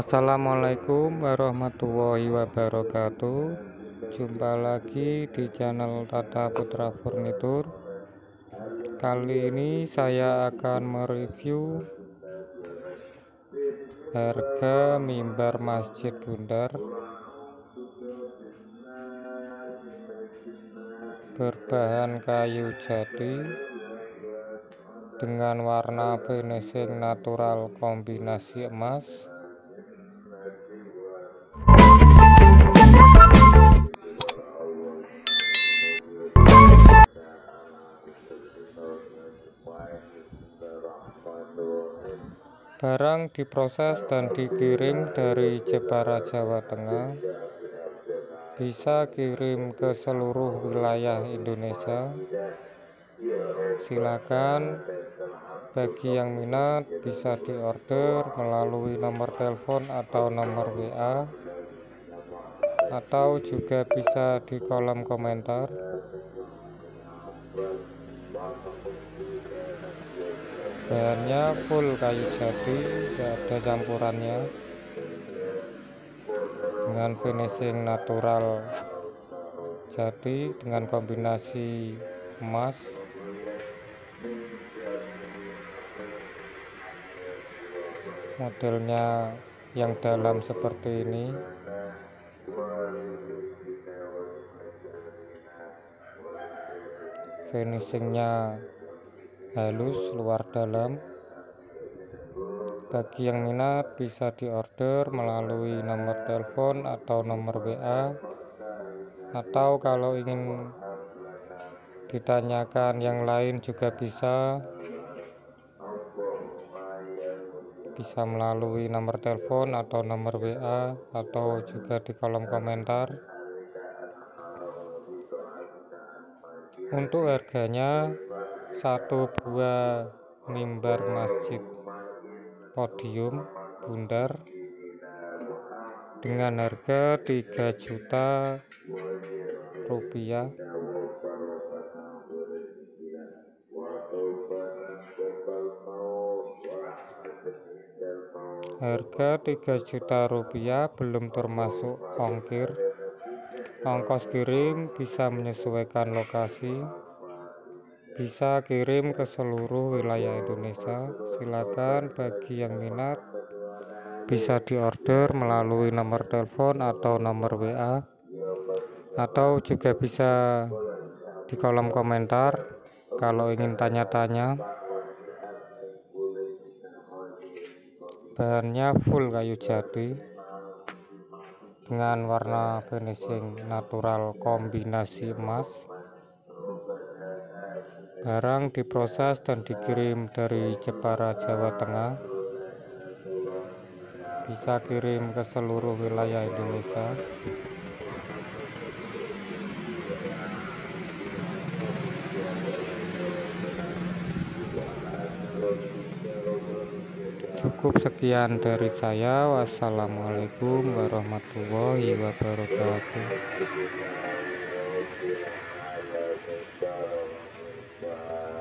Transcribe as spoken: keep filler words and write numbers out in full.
Assalamualaikum warahmatullahi wabarakatuh. Jumpa lagi di channel Tata Putra Furnitur. Kali ini saya akan mereview harga mimbar Masjid Bundar berbahan kayu jati dengan warna finishing natural kombinasi emas. Barang diproses dan dikirim dari Jepara, Jawa Tengah. Bisa kirim ke seluruh wilayah Indonesia. Silakan bagi yang minat bisa diorder melalui nomor telepon atau nomor W A, atau juga bisa di kolom komentar. Bahannya full kayu jati, tidak ada campurannya, dengan finishing natural jati dengan kombinasi emas. Modelnya yang dalam seperti ini. Finishingnya halus luar dalam. Bagi yang minat bisa diorder melalui nomor telepon atau nomor W A, atau kalau ingin ditanyakan yang lain juga bisa bisa melalui nomor telepon atau nomor W A, atau juga di kolom komentar. Untuk harganya, satu buah mimbar masjid podium bundar dengan harga tiga juta rupiah. Harga tiga juta rupiah belum termasuk ongkir. Ongkos kirim bisa menyesuaikan lokasi. Bisa kirim ke seluruh wilayah Indonesia. Silakan bagi yang minat bisa diorder melalui nomor telepon atau nomor W A, atau juga bisa di kolom komentar kalau ingin tanya-tanya. Bahannya full kayu jati dengan warna finishing natural kombinasi emas. Barang diproses dan dikirim dari Jepara, Jawa Tengah. Bisa kirim ke seluruh wilayah Indonesia. Cukup sekian dari saya. Wassalamualaikum warahmatullahi wabarakatuh.